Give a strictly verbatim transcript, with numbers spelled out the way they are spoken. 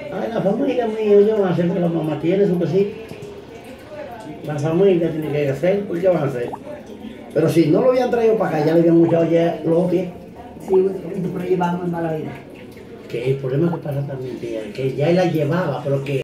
Ay, la familia mía, ellos van a hacer que la mamá tiene su cosita. La familia tiene que hacer, ¿por qué van a hacer? Pero si no lo habían traído para acá, ya le habían muchado ya los pies. Sí, pero llevamos en mala vida. Que el problema que pasa también, tía, que ya él la llevaba, pero que